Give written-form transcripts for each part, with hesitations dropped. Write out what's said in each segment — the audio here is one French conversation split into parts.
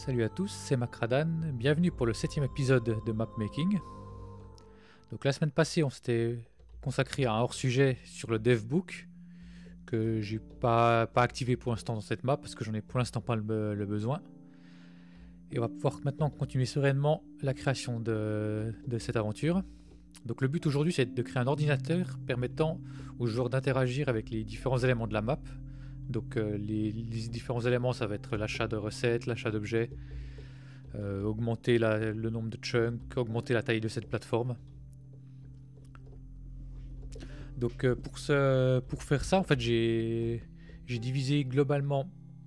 Salut à tous, c'est Macradan, bienvenue pour le 7e épisode de Mapmaking. Donc la semaine passée on s'était consacré à un hors-sujet sur le devbook que j'ai pas activé pour l'instant dans cette map parce que j'en ai pour l'instant pas le besoin. Et on va pouvoir maintenant continuer sereinement la création de cette aventure. Donc le but aujourd'hui c'est de créer un ordinateur permettant aux joueurs d'interagir avec les différents éléments de la map. Donc les différents éléments, ça va être l'achat de recettes, l'achat d'objets, augmenter le nombre de chunks, augmenter la taille de cette plateforme. Donc pour faire ça, en fait, j'ai divisé globalement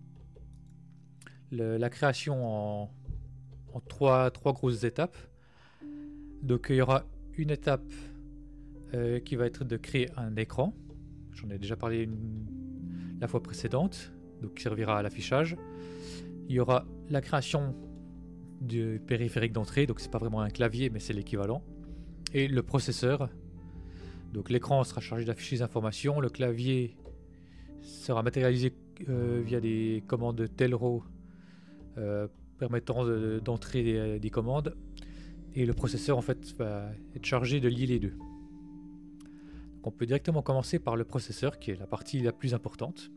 la création en trois grosses étapes. Donc il y aura une étape qui va être de créer un écran. J'en ai déjà parlé la fois précédente, donc qui servira à l'affichage. Il y aura la création du périphérique d'entrée, donc c'est pas vraiment un clavier mais c'est l'équivalent, et le processeur. Donc l'écran sera chargé d'afficher les informations, le clavier sera matérialisé via des commandes telro permettant d'entrer des commandes, et le processeur en fait va être chargé de lier les deux. On peut directement commencer par le processeur qui est la partie la plus importante.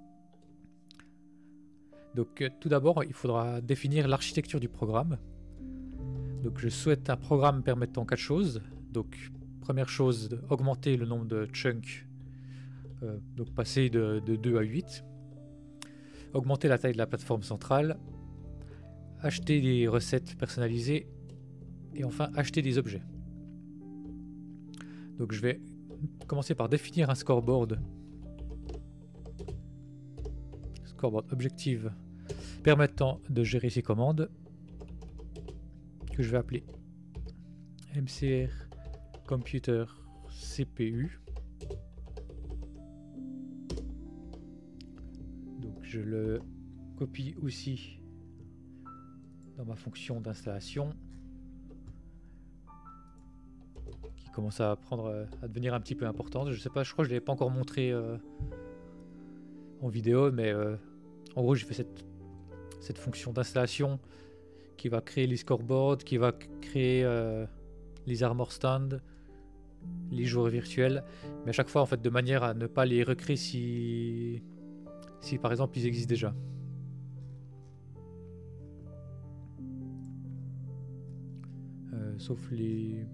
Donc tout d'abord il faudra définir l'architecture du programme. Donc je souhaite un programme permettant 4 choses. Donc première chose, augmenter le nombre de chunks, donc passer de 2 à 8. Augmenter la taille de la plateforme centrale. Acheter des recettes personnalisées. Et enfin acheter des objets. Donc je vais commencer par définir un scoreboard. Scoreboard objective permettant de gérer ces commandes, que je vais appeler MCR Computer CPU. Donc je le copie aussi dans ma fonction d'installation qui commence à devenir un petit peu importante. Je sais pas, je crois que je ne l'avais pas encore montré en vidéo, mais en gros j'ai fait cette fonction d'installation qui va créer les scoreboards, qui va créer les armor stands, les joueurs virtuels, mais à chaque fois en fait de manière à ne pas les recréer si par exemple ils existent déjà. Sauf les...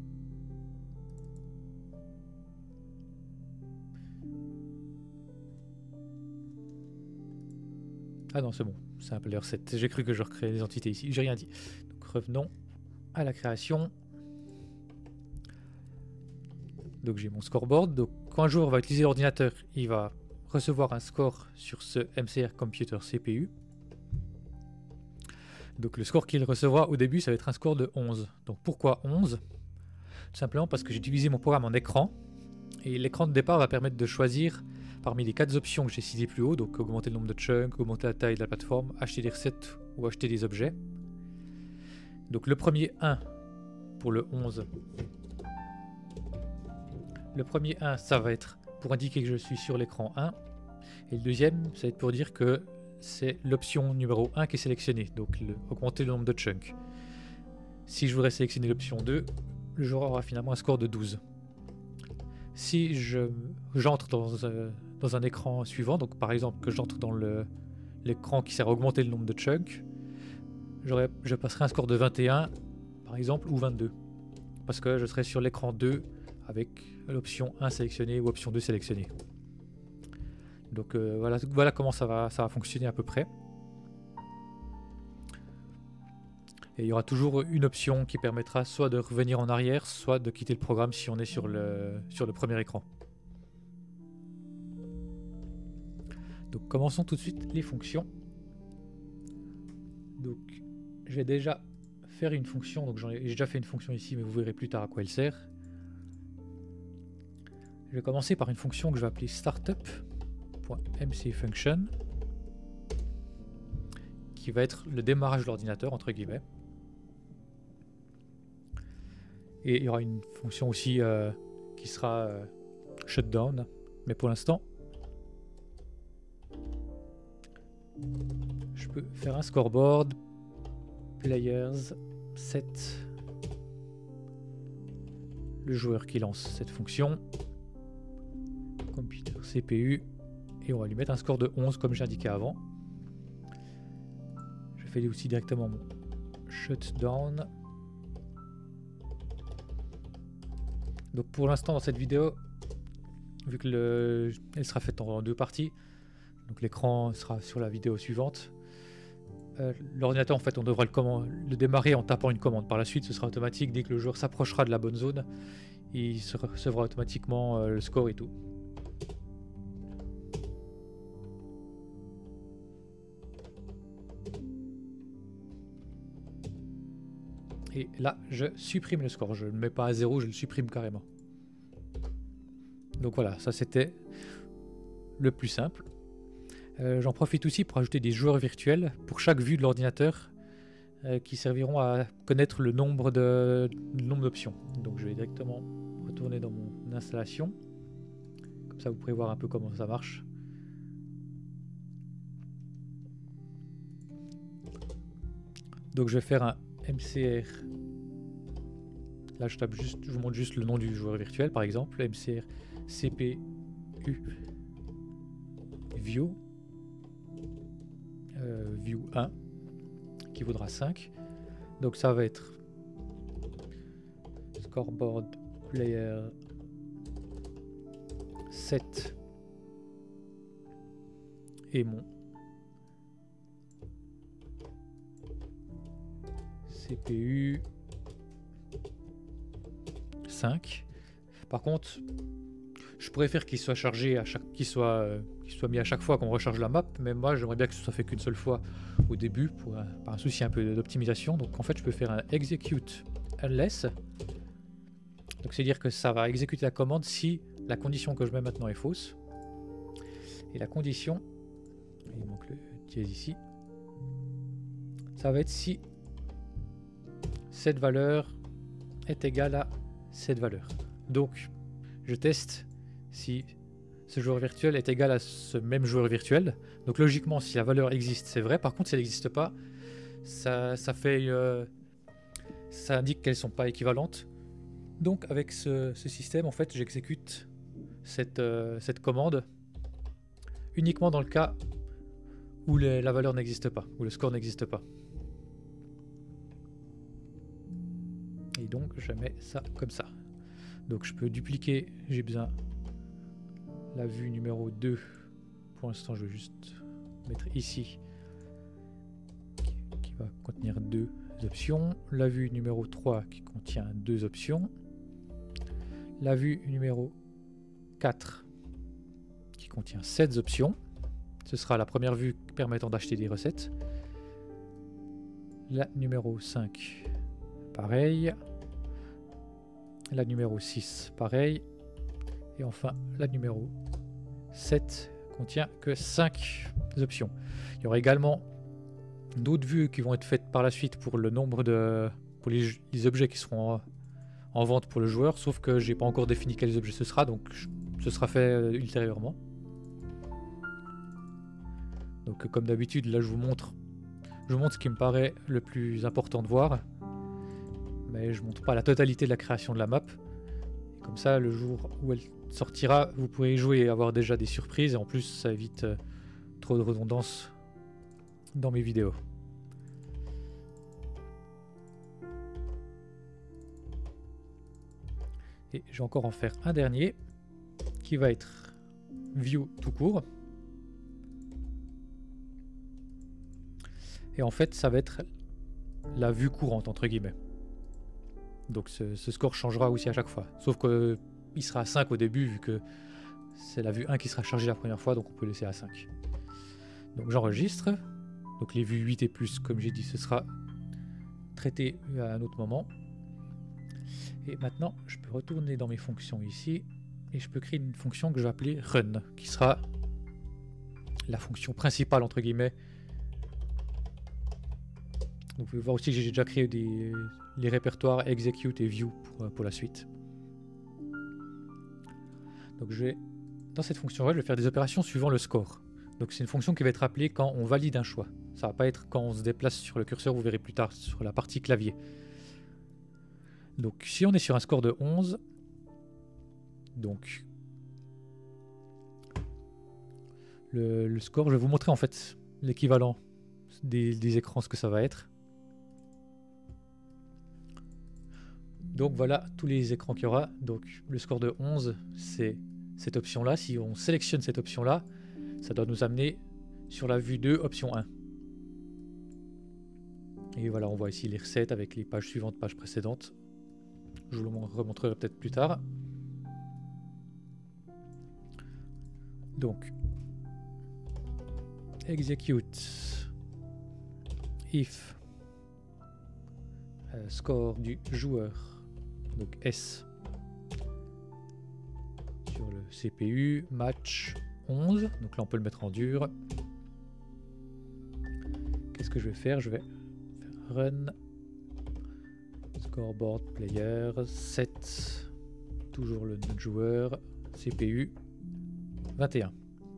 Ah non, c'est bon, c'est un player set. J'ai cru que je recréais des entités ici, j'ai rien dit. Donc revenons à la création. Donc j'ai mon scoreboard. Donc quand un joueur va utiliser l'ordinateur, il va recevoir un score sur ce MCR Computer CPU. Donc le score qu'il recevra au début, ça va être un score de 11. Donc pourquoi 11? Tout simplement parce que j'ai divisé mon programme en écran. Et l'écran de départ va permettre de choisir parmi les 4 options que j'ai citées plus haut, donc augmenter le nombre de chunks, augmenter la taille de la plateforme, acheter des recettes ou acheter des objets. Donc le premier 1 pour le 11. Le premier 1, ça va être pour indiquer que je suis sur l'écran 1. Et le deuxième, ça va être pour dire que c'est l'option numéro 1 qui est sélectionnée, donc augmenter le nombre de chunks. Si je voudrais sélectionner l'option 2, le joueur aura finalement un score de 12. Si j'entre dans un écran suivant, donc par exemple que j'entre dans l'écran qui sert à augmenter le nombre de chunks, je passerai un score de 21 par exemple, ou 22, parce que je serai sur l'écran 2 avec l'option 1 sélectionnée ou option 2 sélectionnée. Donc voilà comment ça va fonctionner à peu près. Et il y aura toujours une option qui permettra soit de revenir en arrière, soit de quitter le programme si on est sur le premier écran. Donc commençons tout de suite les fonctions. Donc je vais déjà faire une fonction, donc j'ai déjà fait une fonction ici mais vous verrez plus tard à quoi elle sert. Je vais commencer par une fonction que je vais appeler startup.mcfunction qui va être le démarrage de l'ordinateur entre guillemets. Et il y aura une fonction aussi qui sera shutdown, mais pour l'instant je peux faire un scoreboard players set, le joueur qui lance cette fonction, computer CPU, et on va lui mettre un score de 11 comme j'ai indiqué avant. Je fais aussi directement mon shutdown. Donc pour l'instant dans cette vidéo, vu que elle sera faite en 2 parties, donc l'écran sera sur la vidéo suivante. L'ordinateur, en fait, on devra le démarrer en tapant une commande. Par la suite, ce sera automatique. Dès que le joueur s'approchera de la bonne zone, il recevra automatiquement le score et tout. Et là, je supprime le score. Je ne le mets pas à 0, je le supprime carrément. Donc voilà, ça c'était le plus simple. J'en profite aussi pour ajouter des joueurs virtuels pour chaque vue de l'ordinateur qui serviront à connaître le nombre d'options. Donc je vais directement retourner dans mon installation. Comme ça vous pourrez voir un peu comment ça marche. Donc je vais faire un MCR. Là je vous montre juste le nom du joueur virtuel par exemple. MCR CPU View. View 1 qui vaudra 5. Donc ça va être scoreboard player set et mon CPU 5. Par contre, je préfère qu'il soit chargé qu'il soit mis à chaque fois qu'on recharge la map, mais moi j'aimerais bien que ce soit fait qu'une seule fois au début par un souci un peu d'optimisation. Donc en fait je peux faire un execute unless. Donc c'est dire que ça va exécuter la commande si la condition que je mets maintenant est fausse. Et la condition, il manque le dièse ici, ça va être si cette valeur est égale à cette valeur. Donc je teste si ce joueur virtuel est égal à ce même joueur virtuel. Donc logiquement, si la valeur existe, c'est vrai. Par contre, si elle n'existe pas, ça indique qu'elles ne sont pas équivalentes. Donc avec ce système, en fait, j'exécute cette commande uniquement dans le cas où la valeur n'existe pas, où le score n'existe pas. Et donc je mets ça comme ça. Donc je peux dupliquer, j'ai besoin la vue numéro 2, pour l'instant je vais juste mettre ici, qui va contenir 2 options. La vue numéro 3 qui contient 2 options. La vue numéro 4 qui contient 7 options. Ce sera la première vue permettant d'acheter des recettes. La numéro 5, pareil. La numéro 6, pareil. Et enfin, la numéro 7 contient que 5 options. Il y aura également d'autres vues qui vont être faites par la suite pour le nombre pour les objets qui seront en vente pour le joueur, sauf que j'ai pas encore défini quels objets ce sera, donc ce sera fait ultérieurement. Donc comme d'habitude, là je vous montre ce qui me paraît le plus important de voir, mais je montre pas la totalité de la création de la map. Et comme ça, le jour où elle sortira, vous pourrez y jouer et avoir déjà des surprises, et en plus ça évite trop de redondance dans mes vidéos. Et je vais encore en faire un dernier qui va être view tout court. Et en fait ça va être la vue courante entre guillemets. Donc ce score changera aussi à chaque fois, sauf que il sera à 5 au début vu que c'est la vue 1 qui sera chargée la première fois, donc on peut laisser à 5. Donc j'enregistre. Donc les vues 8 et plus, comme j'ai dit, ce sera traité à un autre moment. Et maintenant, je peux retourner dans mes fonctions ici et je peux créer une fonction que je vais appeler run, qui sera la fonction principale entre guillemets. Donc vous pouvez voir aussi que j'ai déjà créé les répertoires execute et view pour la suite. Donc dans cette fonction run, je vais faire des opérations suivant le score. Donc c'est une fonction qui va être appelée quand on valide un choix. Ça va pas être quand on se déplace sur le curseur, vous verrez plus tard sur la partie clavier. Donc si on est sur un score de 11, donc le score, je vais vous montrer en fait l'équivalent des écrans, ce que ça va être. Donc voilà tous les écrans qu'il y aura. Donc le score de 11, c'est cette option-là. Si on sélectionne cette option-là, ça doit nous amener sur la vue 2, option 1. Et voilà, on voit ici les recettes avec les pages suivantes, pages précédentes. Je vous le remontrerai peut-être plus tard. Donc, execute if score du joueur, donc S sur le CPU, match 11, donc là on peut le mettre en dur. Qu'est-ce que je vais faire? Je vais faire run scoreboard player 7, toujours le notre joueur, CPU 21.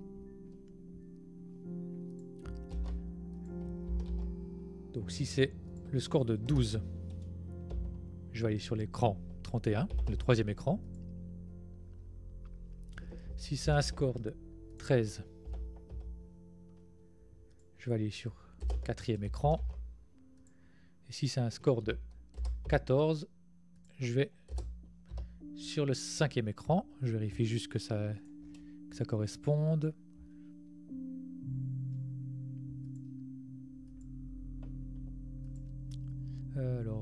Donc si c'est le score de 12, je vais aller sur l'écran 31, le troisième écran. Si c'est un score de 13, je vais aller sur quatrième écran. Et si c'est un score de 14, je vais sur le cinquième écran. Je vérifie juste que ça corresponde. Alors...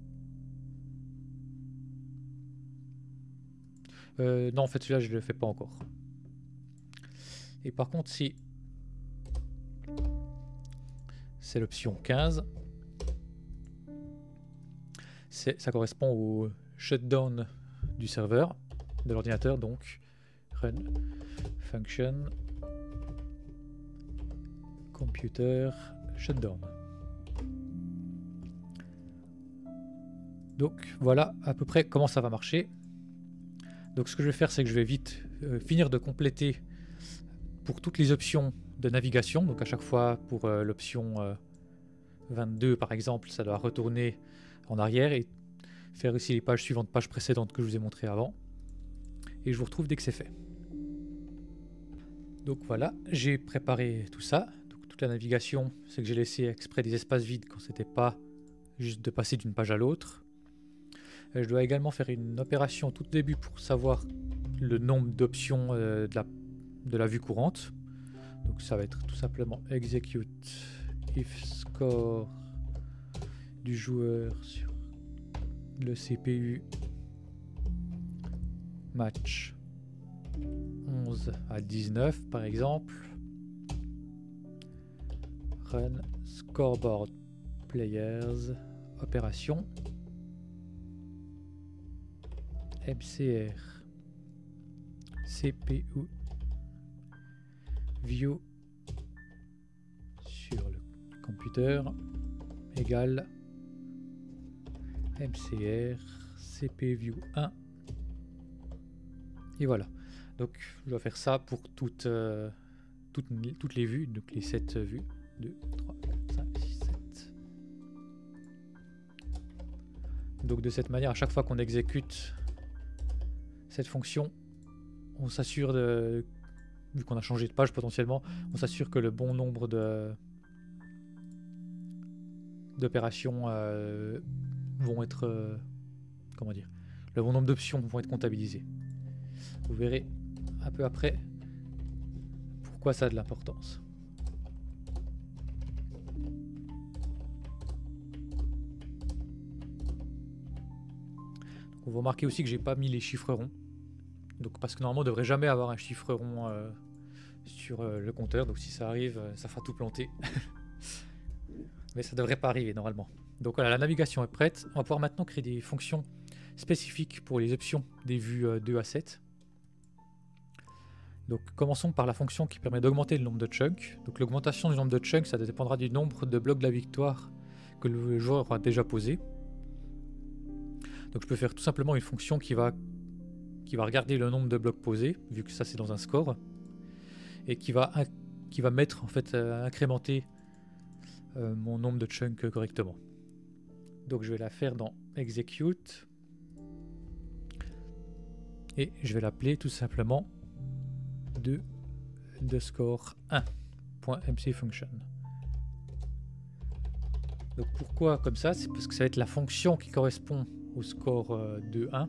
non, en fait, celui-là, je ne le fais pas encore. Et par contre, si c'est l'option 15, ça correspond au shutdown du serveur, de l'ordinateur, donc run function computer shutdown. Donc voilà à peu près comment ça va marcher. Donc ce que je vais faire, c'est que je vais vite finir de compléter pour toutes les options de navigation. Donc à chaque fois pour l'option 22 par exemple, ça doit retourner en arrière et faire aussi les pages suivantes, pages précédentes que je vous ai montré avant. Et je vous retrouve dès que c'est fait. Donc voilà, j'ai préparé tout ça. Donc, toute la navigation, c'est que j'ai laissé exprès des espaces vides quand c'était pas juste de passer d'une page à l'autre. Je dois également faire une opération au tout début pour savoir le nombre d'options de la vue courante. Donc ça va être tout simplement execute if score du joueur sur le CPU match 11 à 19 par exemple. Run scoreboard players opération MCR CPU view sur le computer égale MCR CPU view 1 et voilà. Donc je dois faire ça pour toutes les vues, donc les 7 vues. 2, 3, 4, 5, 6, 7. Donc de cette manière, à chaque fois qu'on exécute cette fonction, on s'assure de, vu qu'on a changé de page potentiellement, on s'assure que le bon nombre d'opérations vont être, comment dire, le bon nombre d'options vont être comptabilisées. Vous verrez un peu après pourquoi ça a de l'importance. On va remarquer aussi que j'ai pas mis les chiffres ronds. Donc parce que normalement on devrait jamais avoir un chiffre rond sur le compteur. Donc si ça arrive, ça fera tout planter. Mais ça devrait pas arriver normalement. Donc voilà, la navigation est prête. On va pouvoir maintenant créer des fonctions spécifiques pour les options des vues 2 à 7. Donc commençons par la fonction qui permet d'augmenter le nombre de chunks. Donc l'augmentation du nombre de chunks, ça dépendra du nombre de blocs de la victoire que le joueur aura déjà posé. Donc je peux faire tout simplement une fonction qui va regarder le nombre de blocs posés, vu que ça c'est dans un score, et qui va qui va mettre en fait incrémenter mon nombre de chunks correctement. Donc je vais la faire dans execute et je vais l'appeler tout simplement 2_1.mcfunction. Donc pourquoi comme ça? C'est parce que ça va être la fonction qui correspond au score de 1.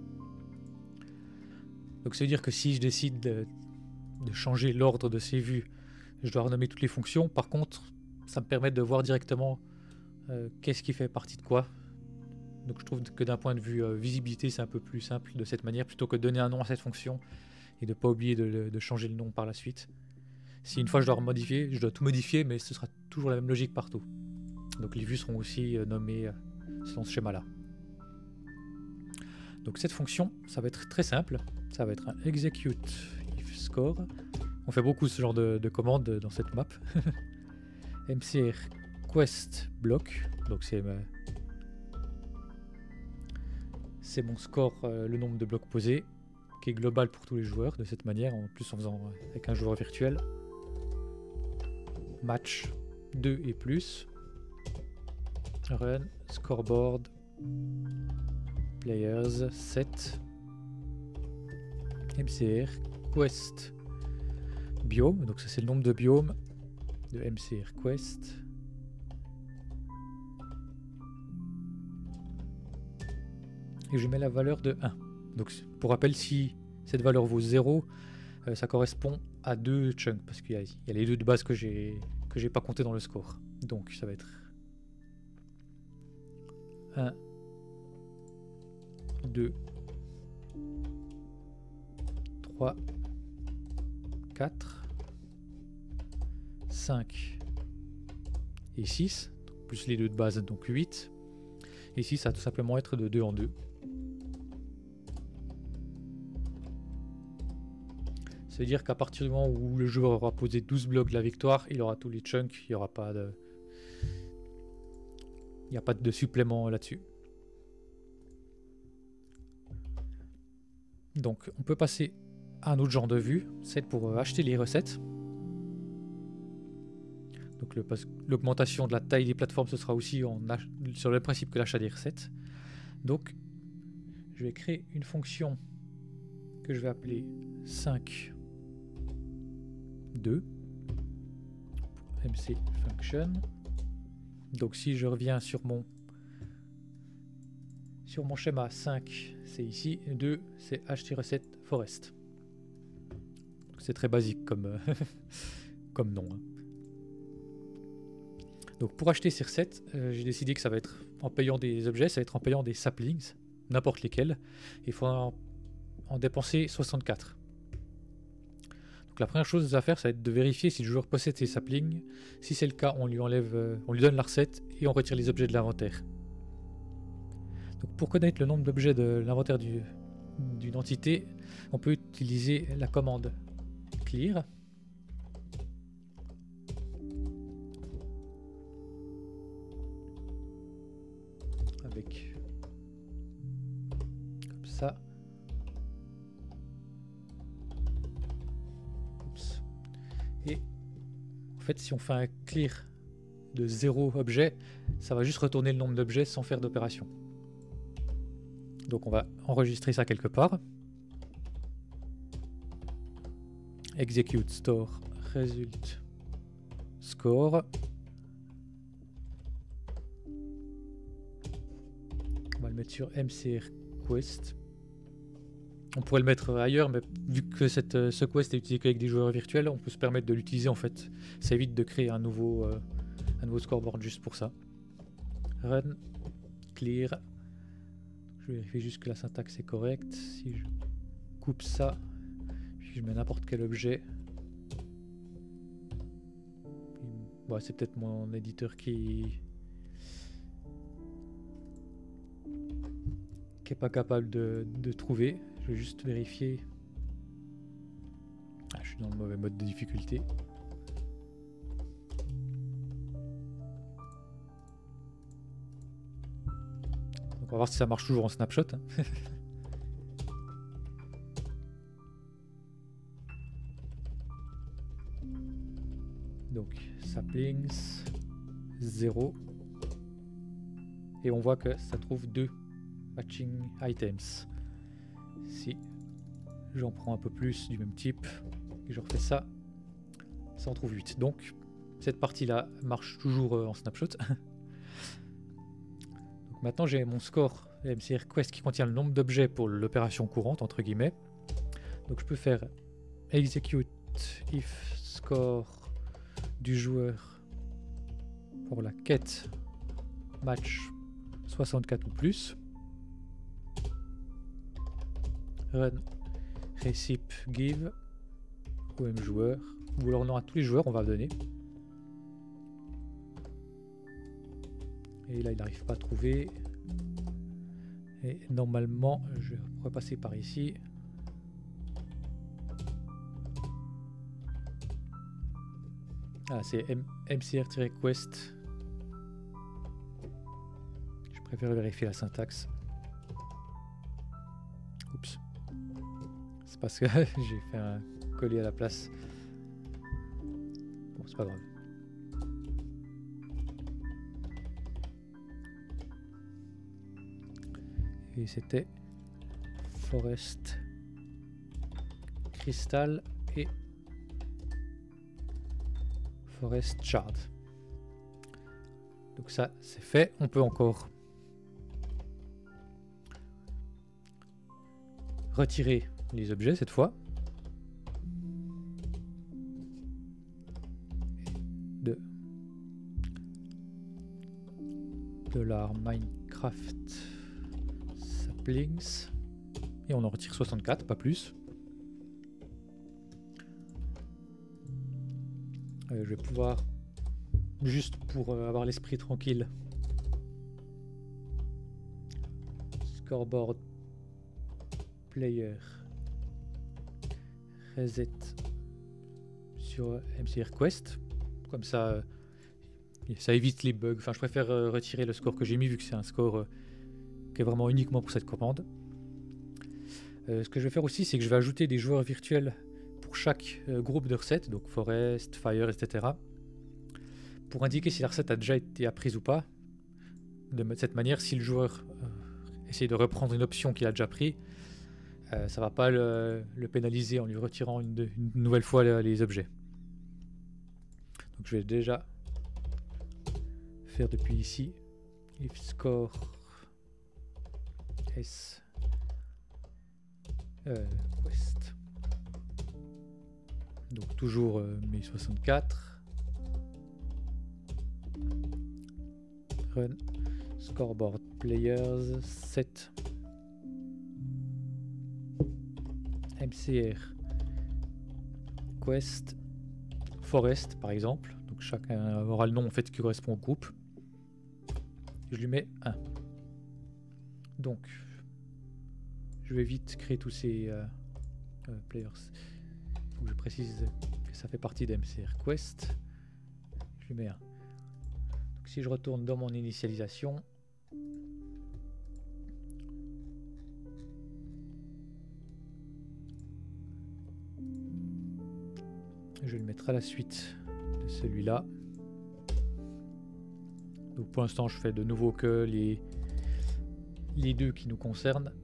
Donc ça veut dire que si je décide de changer l'ordre de ces vues, je dois renommer toutes les fonctions. Par contre, ça me permet de voir directement qu'est-ce qui fait partie de quoi. Donc je trouve que d'un point de vue visibilité, c'est un peu plus simple de cette manière, plutôt que de donner un nom à cette fonction et de ne pas oublier de changer le nom par la suite. Si une fois je dois remodifier, je dois tout modifier, mais ce sera toujours la même logique partout. Donc les vues seront aussi nommées selon ce schéma-là. Donc cette fonction, ça va être très simple. Ça va être un execute if score. On fait beaucoup ce genre de commandes dans cette map. mcr quest block. Donc c'est mon score, le nombre de blocs posés, qui est global pour tous les joueurs de cette manière, en plus en faisant avec un joueur virtuel. Match 2 et plus. Run, scoreboard, players, set, mcr, quest, biome, donc ça c'est le nombre de biomes de mcr quest. Et je mets la valeur de 1. Donc pour rappel, si cette valeur vaut 0, ça correspond à 2 chunks, parce qu'il y a les deux de base que j'ai pas compté dans le score. Donc ça va être 1, 2, 3, 4, 5 et 6, plus les deux de base, donc 8. Et ici, ça va tout simplement être de 2 en 2. Ça veut dire qu'à partir du moment où le joueur aura posé 12 blocs de la victoire, il aura tous les chunks, il n'y aura pas de... Il n'y a pas de supplément là-dessus. Donc on peut passer à un autre genre de vue, c'est pour acheter les recettes. Donc l'augmentation de la taille des plateformes, ce sera aussi sur le principe que l'achat des recettes. Donc je vais créer une fonction que je vais appeler 5.2 mcfunction. Donc si je reviens sur mon schéma, 5 c'est ici, 2 c'est acheter recette forest. C'est très basique comme, comme nom. Hein. Donc pour acheter ces recettes, j'ai décidé que ça va être en payant des objets, ça va être en payant des saplings, n'importe lesquels. Il faut en dépenser 64. Donc la première chose à faire, ça va être de vérifier si le joueur possède ses saplings. Si c'est le cas, on lui donne la recette et on retire les objets de l'inventaire. Donc pour connaître le nombre d'objets de l'inventaire d'une entité, on peut utiliser la commande clear. Avec comme ça. Oups. Et en fait, si on fait un clear de 0 objet, ça va juste retourner le nombre d'objets sans faire d'opération. Donc on va enregistrer ça quelque part. Execute store result score. On va le mettre sur mcr quest. On pourrait le mettre ailleurs, mais vu que ce quest est utilisé qu'avec des joueurs virtuels, on peut se permettre de l'utiliser en fait. Ça évite de créer un nouveau scoreboard juste pour ça. Run, clear. Je vérifie juste que la syntaxe est correcte. Si je coupe ça, puis je mets n'importe quel objet. Bon, c'est peut-être mon éditeur qui est pas capable de trouver. Je vais juste vérifier. Ah, je suis dans le mauvais mode de difficulté. Donc on va voir si ça marche toujours en snapshot. Hein. saplings 0 et on voit que ça trouve 2 matching items. Si j'en prends un peu plus du même type et je refais ça, ça en trouve 8. Donc cette partie là marche toujours en snapshot. Donc maintenant j'ai mon score MCR Quest qui contient le nombre d'objets pour l'opération courante entre guillemets. Donc je peux faire execute if score du joueur pour la quête match 64 ou plus. Run recip give au même joueur, ou alors non, à tous les joueurs on va donner. Et là il n'arrive pas à trouver. Et normalement je pourrais passer par ici. Ah, c'est MCR-Quest. Je préfère vérifier la syntaxe. Oups. C'est parce que j'ai fait un coller à la place. Bon, c'est pas grave. Et c'était Forest Crystal et Forest Shard. Donc ça c'est fait. On peut encore retirer les objets cette fois. De l'art Minecraft saplings et on en retire 64, pas plus. Je vais pouvoir, juste pour avoir l'esprit tranquille, scoreboard player reset sur MCR Quest, comme ça ça évite les bugs. Enfin je préfère retirer le score que j'ai mis vu que c'est un score qui est vraiment uniquement pour cette commande. Ce que je vais faire aussi c'est que je vais ajouter des joueurs virtuels pour chaque groupe de recettes, donc Forest, Fire, etc. pour indiquer si la recette a déjà été apprise ou pas. De cette manière, si le joueur essaye de reprendre une option qu'il a déjà pris, ça va pas le pénaliser en lui retirant une nouvelle fois les objets. Donc je vais déjà faire depuis ici if score s quest. Donc toujours 1064. Run scoreboard players set MCR Quest Forest par exemple. Donc chacun aura le nom en fait qui correspond au groupe. Je lui mets 1. Donc je vais vite créer tous ces players. Il faut que je précise que ça fait partie d'MCR Quest. Je lui mets 1. Donc si je retourne dans mon initialisation, je vais le mettre à la suite de celui-là. Donc pour l'instant je fais de nouveau que les deux qui nous concernent.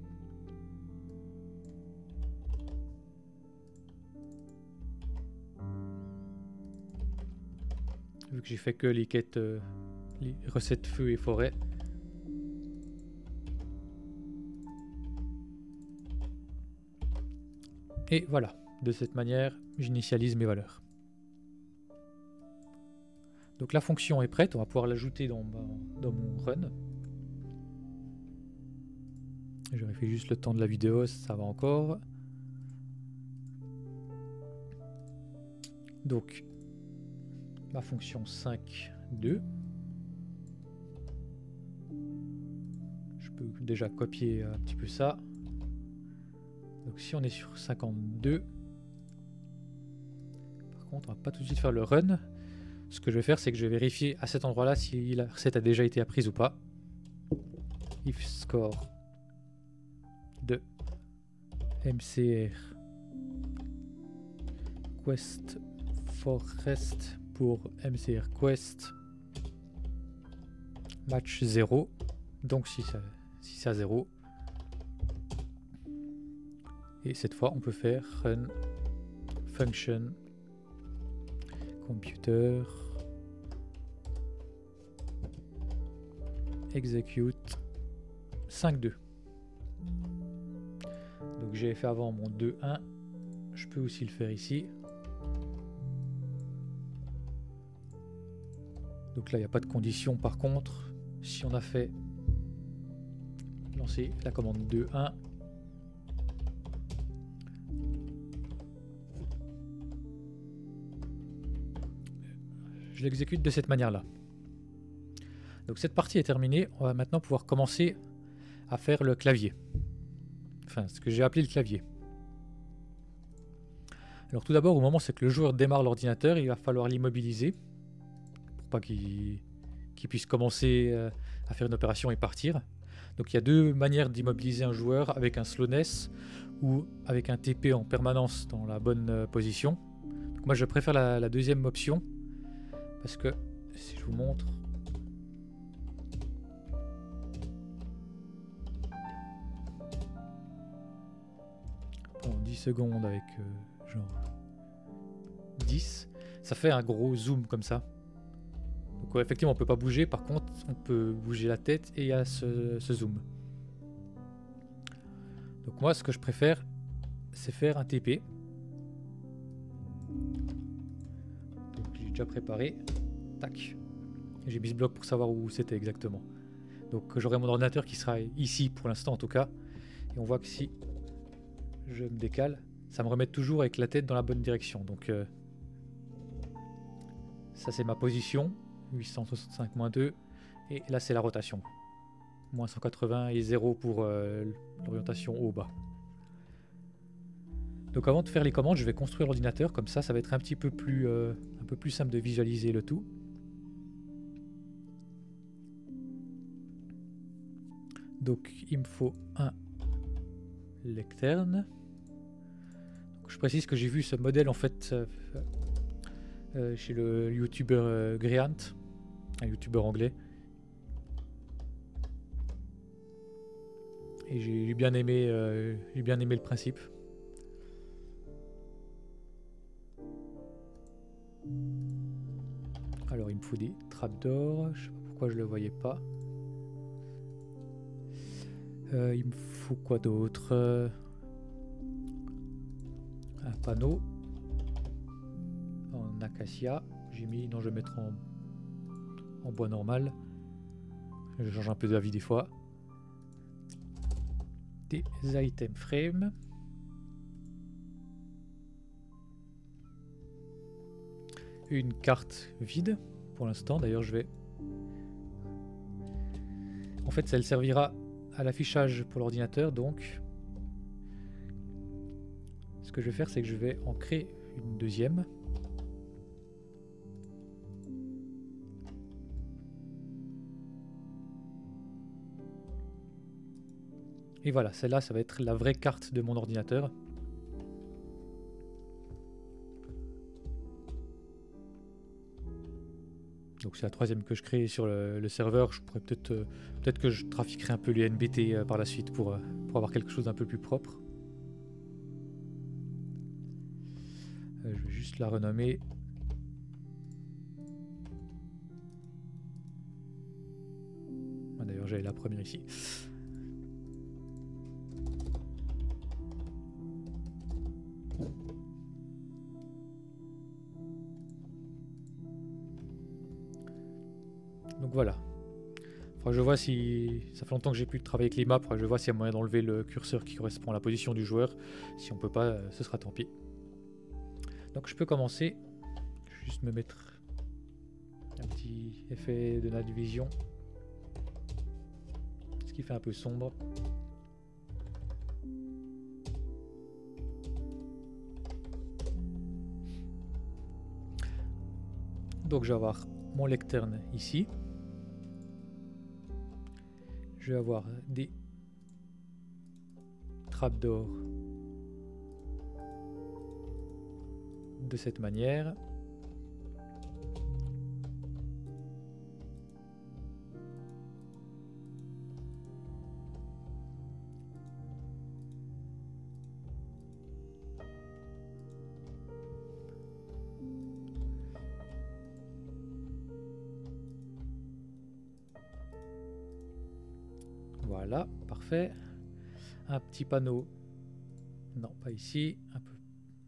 Vu que j'ai fait que les quêtes, les recettes feu et forêt. Et voilà, de cette manière, j'initialise mes valeurs. Donc la fonction est prête, on va pouvoir l'ajouter dans mon run. Je vérifie juste le temps de la vidéo, ça va encore. Donc ma fonction 5.2. Je peux déjà copier un petit peu ça. Donc si on est sur 52, par contre on va pas tout de suite faire le run. Ce que je vais faire c'est que je vais vérifier à cet endroit là si la recette a déjà été apprise ou pas. If score de MCR Quest Forest pour MCR Quest. Match 0. Donc si c'est à 0. Et cette fois, on peut faire run function computer execute 5.2. Donc j'ai fait avant mon 2.1. Je peux aussi le faire ici. Donc là, il n'y a pas de condition. Par contre, si on a fait lancer la commande 2.1, je l'exécute de cette manière-là. Donc cette partie est terminée. On va maintenant pouvoir commencer à faire le clavier. Enfin, ce que j'ai appelé le clavier. Alors tout d'abord, au moment c'est que le joueur démarre l'ordinateur, il va falloir l'immobiliser pour pas qu'il puisse commencer à faire une opération et partir. Donc il y a deux manières d'immobiliser un joueur, avec un slowness ou avec un TP en permanence dans la bonne position. Donc moi je préfère la deuxième option parce que si je vous montre, pendant 10 secondes avec genre 10, ça fait un gros zoom comme ça. Donc ouais, effectivement on peut pas bouger, par contre on peut bouger la tête et il y a ce zoom. Donc moi ce que je préfère c'est faire un TP. Donc j'ai déjà préparé. Tac. J'ai mis ce bloc pour savoir où c'était exactement. Donc j'aurai mon ordinateur qui sera ici pour l'instant en tout cas. Et on voit que si je me décale, ça me remet toujours avec la tête dans la bonne direction. Donc ça c'est ma position, 865-2, et là c'est la rotation. Moins 180 et 0 pour l'orientation haut-bas. Donc avant de faire les commandes, je vais construire l'ordinateur, comme ça va être un peu plus simple de visualiser le tout. Donc il me faut un lectern. Je précise que j'ai vu ce modèle en fait chez le youtubeur Greant, un youtubeur anglais. Et j'ai bien aimé le principe. Alors il me faut des trapdoors, je sais pas pourquoi je le voyais pas. Il me faut quoi d'autre? Un panneau en acacia. J'ai mis, non je vais mettre en bois normal. Je change un peu d'avis des fois. Des item frames. Une carte vide pour l'instant. D'ailleurs je vais... En fait ça elle servira à l'affichage pour l'ordinateur. Donc ce que je vais faire c'est que je vais en créer une deuxième. Et voilà, celle-là, ça va être la vraie carte de mon ordinateur. Donc c'est la troisième que je crée sur le serveur. Je pourrais peut-être que je trafiquerai un peu les NBT par la suite pour avoir quelque chose d'un peu plus propre. Je vais juste la renommer. Ah, d'ailleurs, j'avais la première ici. Donc voilà. Faudra que je vois si... Ça fait longtemps que j'ai pu travailler avec les maps. Faudra que je vois s'il y a moyen d'enlever le curseur qui correspond à la position du joueur. Si on peut pas, ce sera tant pis. Donc je peux commencer. Je vais juste me mettre un petit effet de night vision. Ce qui fait un peu sombre. Donc je vais avoir mon lectern ici. Je vais avoir des trapdoors de cette manière. Voilà, parfait. Un petit panneau. Non, pas ici. Un peu.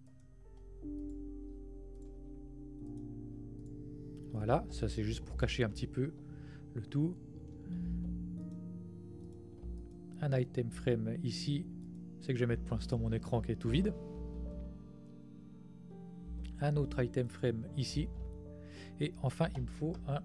Voilà, ça c'est juste pour cacher un petit peu le tout. Un item frame ici. C'est que je vais mettre pour l'instant mon écran qui est tout vide. Un autre item frame ici. Et enfin, il me faut un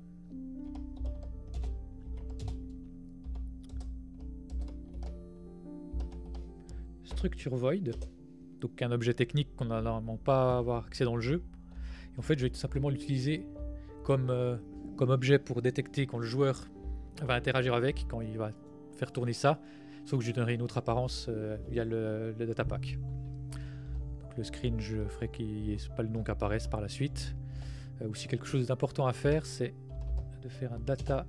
structure void. Donc un objet technique qu'on n'a normalement pas à avoir accès dans le jeu. Et en fait, je vais tout simplement l'utiliser comme objet pour détecter quand le joueur va interagir avec, quand il va faire tourner ça. Sauf que je lui donnerai une autre apparence via le data pack. Donc le screen, je ferai qu'il n'y ait pas le nom qui apparaisse par la suite. Aussi quelque chose d'important à faire, c'est de faire un data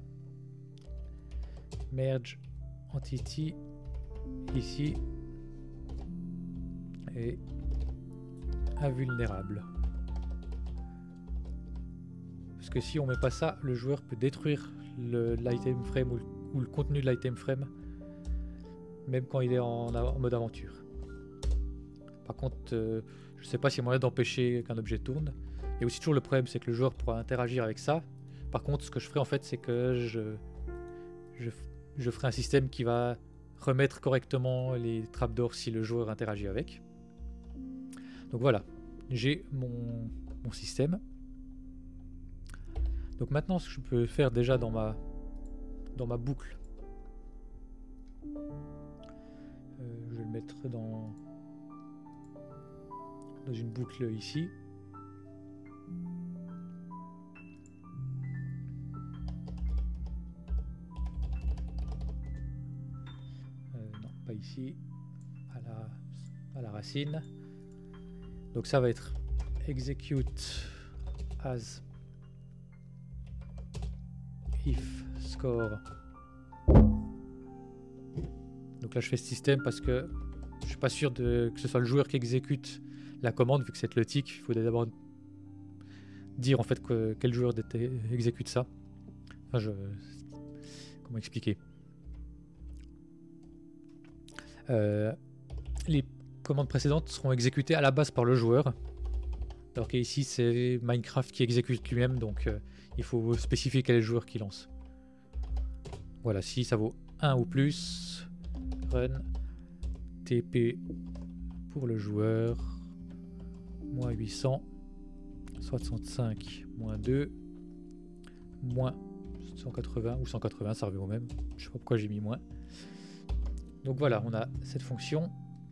merge entity ici et invulnérable. Parce que si on met pas ça, le joueur peut détruire l'item frame ou le contenu de l'item frame, même quand il est en mode aventure. Par contre, je sais pas s'il y a moyen d'empêcher qu'un objet tourne. Il y a aussi toujours le problème, c'est que le joueur pourra interagir avec ça. Par contre, ce que je ferai en fait, c'est que je ferai un système qui va remettre correctement les trapdoors si le joueur interagit avec. Donc voilà, j'ai mon système. Donc maintenant, ce que je peux faire déjà dans ma boucle, je vais le mettre dans une boucle ici. Non, pas ici, à la racine. Donc ça va être execute as if score. Donc là je fais ce système parce que je suis pas sûr que ce soit le joueur qui exécute la commande, vu que c'est le tick. Il faut d'abord dire en fait quel joueur exécute ça. Enfin, comment expliquer, les commandes précédentes seront exécutées à la base par le joueur, alors qu'ici c'est Minecraft qui exécute lui-même, donc il faut spécifier quel est le joueur qui lance. Voilà, si ça vaut 1 ou plus, run TP pour le joueur, moins 800, 65, moins 2, moins 180 ou 180, ça revient au même. Je sais pas pourquoi j'ai mis moins. Donc voilà, on a cette fonction.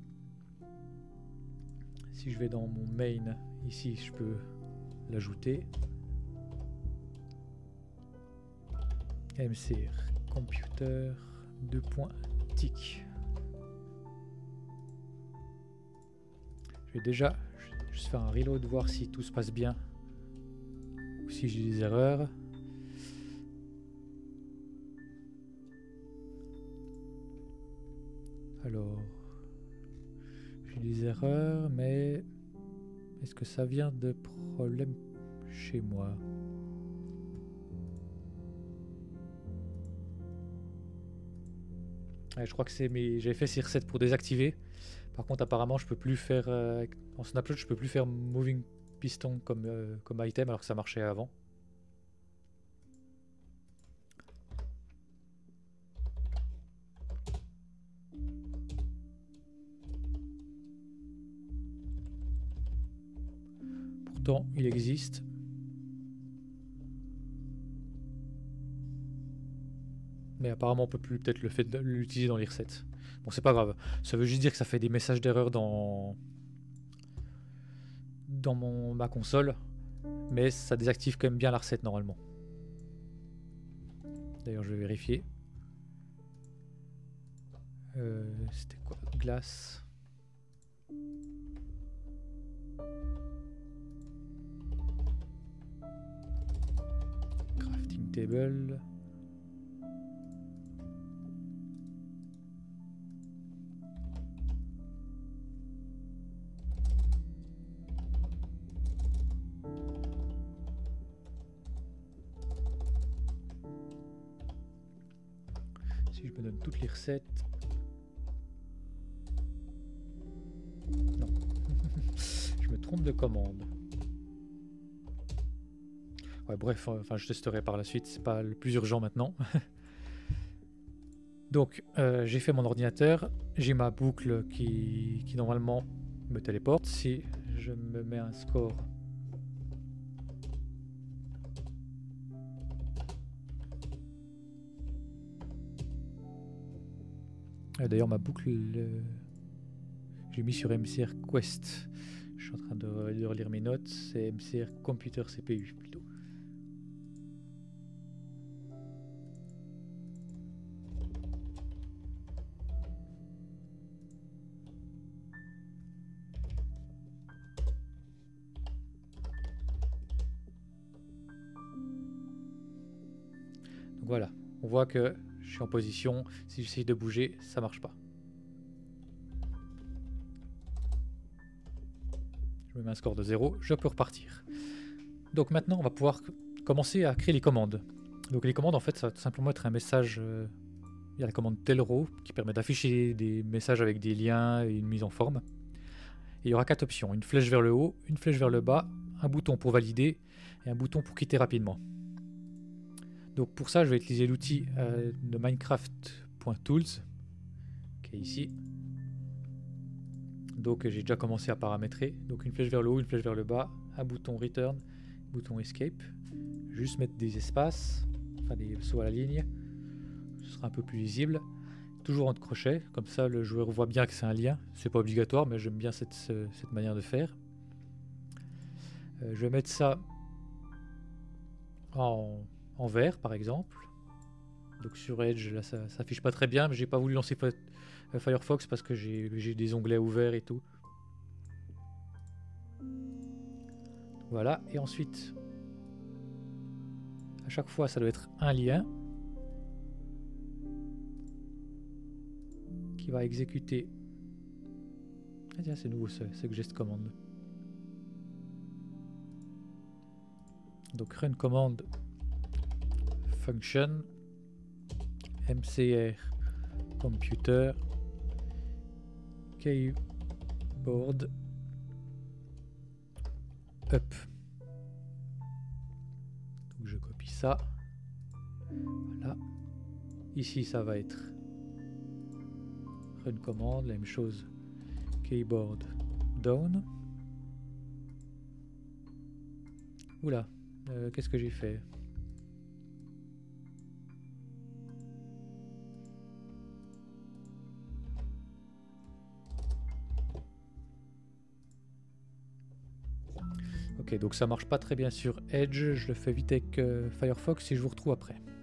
Si je vais dans mon main, ici je peux l'ajouter. mcr computer 2.tick. Je vais déjà juste faire un reload, voir si tout se passe bien ou si j'ai des erreurs. Alors, j'ai des erreurs, mais est-ce que ça vient de problèmes chez moi? Ouais, je crois que c'est j'avais fait ces recettes pour désactiver. Par contre, apparemment, je peux plus faire en Snapshot, je peux plus faire moving piston comme item alors que ça marchait avant. Pourtant, il existe. Mais apparemment, on peut plus peut-être le fait de l'utiliser dans les recettes. Bon, c'est pas grave. Ça veut juste dire que ça fait des messages d'erreur dans ma console. Mais ça désactive quand même bien la recette normalement. D'ailleurs, je vais vérifier. C'était quoi? Glace. Crafting table. Si je me donne toutes les recettes. Non. Je me trompe de commande. Ouais, bref, enfin, je testerai par la suite, c'est pas le plus urgent maintenant. Donc, j'ai fait mon ordinateur, j'ai ma boucle qui normalement me téléporte. Si je me mets un score. D'ailleurs, ma boucle, j'ai mis sur MCR Quest. Je suis en train de relire mes notes, c'est MCR Computer CPU plutôt. Donc voilà, on voit que je suis en position, si j'essaye de bouger, ça marche pas. Je me mets un score de 0, je peux repartir. Donc maintenant, on va pouvoir commencer à créer les commandes. Donc les commandes, en fait, ça va tout simplement être un message. Il y a la commande Telro qui permet d'afficher des messages avec des liens et une mise en forme. Et il y aura 4 options, une flèche vers le haut, une flèche vers le bas, un bouton pour valider et un bouton pour quitter rapidement. Donc pour ça, je vais utiliser l'outil de Minecraft.tools qui est ici. Donc j'ai déjà commencé à paramétrer. Donc une flèche vers le haut, une flèche vers le bas, un bouton return, bouton escape. Juste mettre des espaces, enfin des sauts à la ligne. Ce sera un peu plus lisible. Toujours entre crochets, comme ça le joueur voit bien que c'est un lien. C'est pas obligatoire, mais j'aime bien cette manière de faire. Je vais mettre ça en vert par exemple. Donc sur Edge, là ça s'affiche pas très bien, mais j'ai pas voulu lancer Firefox parce que j'ai des onglets ouverts et tout. Voilà, et ensuite, à chaque fois ça doit être un lien qui va exécuter. Ah tiens, c'est nouveau ce geste commande. Donc run command function mcr computer keyboard up. Donc je copie ça. Voilà. Ici ça va être run command, la même chose. Keyboard down. Oula, qu'est-ce que j'ai fait? Ok, donc ça marche pas très bien sur Edge, je le fais vite avec Firefox et je vous retrouve après.